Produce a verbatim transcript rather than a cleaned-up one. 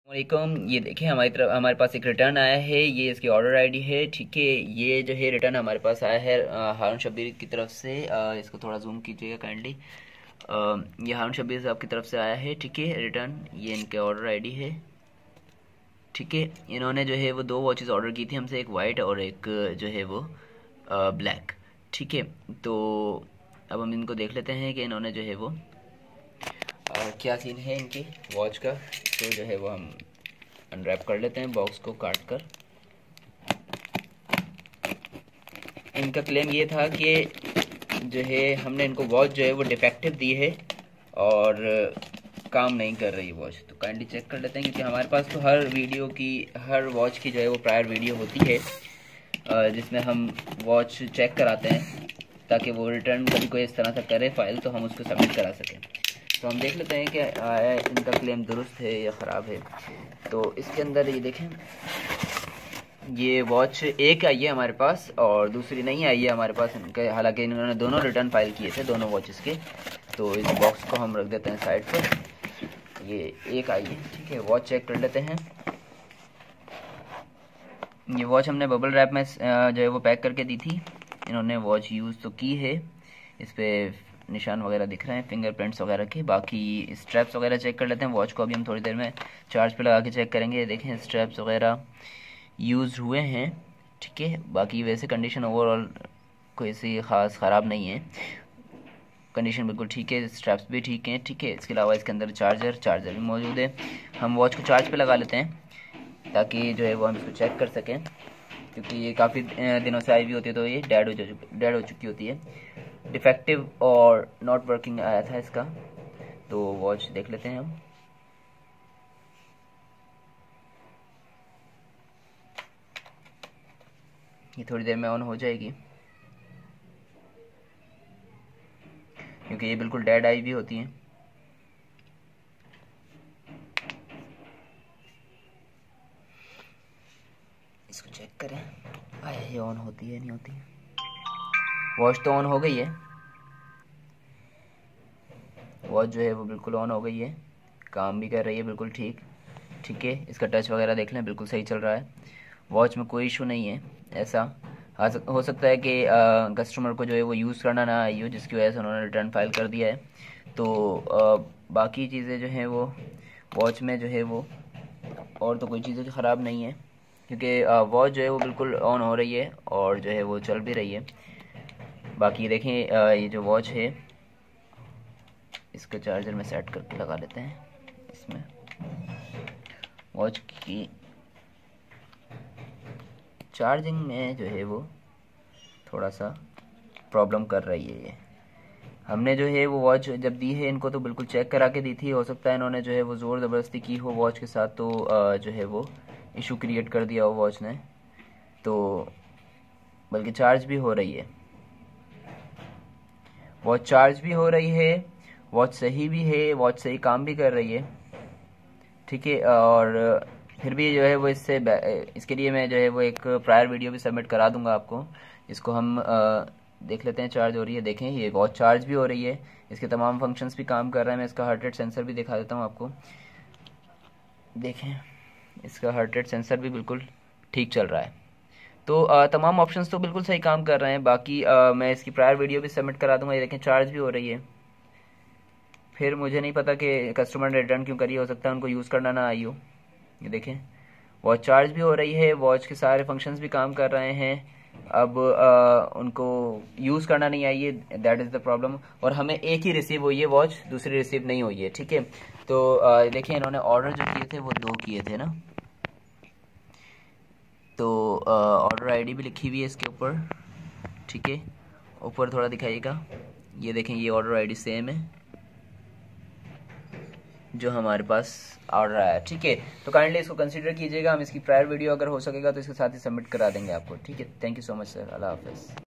वालेकुम। ये देखिए हमारी तरफ हमारे पास एक रिटर्न आया है। ये इसकी ऑर्डर आईडी है। ठीक है, ये जो है रिटर्न हमारे पास आया है अ, हारून शब्बीर की तरफ से। अ, इसको थोड़ा जूम कीजिएगा काइंडली। ये हारून शब्बीर साहब की तरफ से आया है। ठीक है, रिटर्न ये इनके ऑर्डर आईडी है। ठीक है, इन्होंने जो है वो दो वॉचेस ऑर्डर की थी हमसे, एक वाइट और एक जो है वो ब्लैक। ठीक है, तो अब हम इनको देख लेते हैं कि इन्होंने जो है वो और क्या सीन है इनकी वॉच का। तो जो है वो हम अनरैप कर लेते हैं बॉक्स को काट कर। इनका क्लेम ये था कि जो है हमने इनको वॉच जो है वो डिफेक्टिव दी है और काम नहीं कर रही वॉच। तो काइंडली चेक कर लेते हैं, क्योंकि हमारे पास तो हर वीडियो की हर वॉच की जो है वो प्रायर वीडियो होती है जिसमें हम वॉच चेक कराते हैं ताकि वो रिटर्न कभी कोई इस तरह से करे फाइल तो हम उसको सबमिट करा सकें। तो हम देख लेते हैं कि आया इनका क्लेम दुरुस्त है या ख़राब है। तो इसके अंदर ये देखें, ये वॉच एक आई है हमारे पास और दूसरी नहीं आई है हमारे पास इनके, हालांकि इन्होंने दोनों रिटर्न फाइल किए थे दोनों वॉचेस के। तो इस बॉक्स को हम रख देते हैं साइड पर। ये एक आई है। ठीक है, वॉच चेक कर लेते हैं। ये वॉच हमने बबल रैप में जो है वो पैक करके दी थी। इन्होंने वॉच यूज़ तो की है, इस पर निशान वगैरह दिख रहे हैं फिंगरप्रिंट्स वगैरह के। बाकी स्ट्रैप्स वगैरह चेक कर लेते हैं। वॉच को अभी हम थोड़ी देर में चार्ज पे लगा के चेक करेंगे। देखें स्ट्रैप्स वगैरह यूज़ हुए हैं। ठीक है, बाकी वैसे कंडीशन ओवरऑल कोई सी ख़ास ख़राब नहीं है, कंडीशन बिल्कुल ठीक है, स्ट्रैप्स भी ठीक हैं। ठीक है, इसके अलावा इसके अंदर चार्जर चार्जर भी मौजूद है। हम वॉच को चार्ज पे लगा लेते हैं ताकि जो है वो हम इसको चेक कर सकें, क्योंकि ये काफ़ी दिनों से आई हुई होती है तो ये डेड हो डेड हो चुकी होती है। डिफेक्टिव और नॉट वर्किंग आया था इसका। तो वॉच देख लेते हैं हम। ये थोड़ी देर में ऑन हो जाएगी, क्योंकि ये बिल्कुल डेड आई भी होती हैं। इसको चेक करें, आया ये ऑन होती है नहीं होती है। वॉच तो ऑन हो गई है, वॉच जो है वो बिल्कुल ऑन हो गई है, काम भी कर रही है बिल्कुल ठीक। ठीक है, इसका टच वगैरह देख लें, बिल्कुल सही चल रहा है। वॉच में कोई इशू नहीं है। ऐसा हो सकता है कि कस्टमर को जो है वो यूज़ करना ना आई हो, जिसकी वजह से उन्होंने रिटर्न फाइल कर दिया है। तो आ, बाकी चीज़ें जो हैं वो वॉच में जो है वो और तो कोई चीज़ें जो ख़राब नहीं है, क्योंकि वॉच जो है वो बिल्कुल ऑन हो रही है और जो है वो चल भी रही है। बाकी देखें ये जो वॉच है इसको चार्जर में सेट करके लगा लेते हैं। इसमें वॉच की चार्जिंग में जो है वो थोड़ा सा प्रॉब्लम कर रही है। ये हमने जो है वो वॉच जब दी है इनको तो बिल्कुल चेक करा के दी थी। हो सकता है इन्होंने जो है वो ज़ोर ज़बरदस्ती की हो वॉच के साथ, तो जो है वो इशू क्रिएट कर दिया हो वॉच ने। तो बल्कि चार्ज भी हो रही है, वॉच चार्ज भी हो रही है, वॉच सही भी है, वॉच सही काम भी कर रही है। ठीक है, और फिर भी जो है वो इससे इसके लिए मैं जो है वो एक प्रायर वीडियो भी सबमिट करा दूंगा आपको। इसको हम आ, देख लेते हैं चार्ज हो रही है। देखें ये वॉच चार्ज भी हो रही है, इसके तमाम फंक्शंस भी काम कर रहे हैं। मैं इसका हार्ट रेट सेंसर भी दिखा देता हूँ आपको। देखें इसका हार्ट रेट सेंसर भी बिल्कुल ठीक चल रहा है। तो आ, तमाम ऑप्शंस तो बिल्कुल सही काम कर रहे हैं। बाकी आ, मैं इसकी प्रायर वीडियो भी सबमिट करा दूंगा। ये देखें चार्ज भी हो रही है। फिर मुझे नहीं पता कि कस्टमर ने रिटर्न क्यों करी, हो सकता है उनको यूज़ करना ना आई हो। ये देखें वॉच चार्ज भी हो रही है, वॉच के सारे फंक्शंस भी काम कर रहे हैं। अब आ, उनको यूज़ करना नहीं आई है, दैट इज़ द प्रॉब्लम। और हमें एक ही रिसीव हुई है वॉच, दूसरी रिसीव नहीं हुई है। ठीक है, तो देखिए इन्होंने ऑर्डर जो किए थे वो दो किए थे ना। तो ऑर्डर आईडी भी लिखी हुई है इसके ऊपर। ठीक है, ऊपर थोड़ा दिखाइएगा। ये देखें ये ऑर्डर आईडी सेम है जो हमारे पास ऑर्डर आया। ठीक है, तो काइंडली इसको कंसीडर कीजिएगा। हम इसकी प्रायर वीडियो अगर हो सकेगा तो इसके साथ ही सबमिट करा देंगे आपको। ठीक है, thank you so much sir, अल्लाह हाफ़िज़।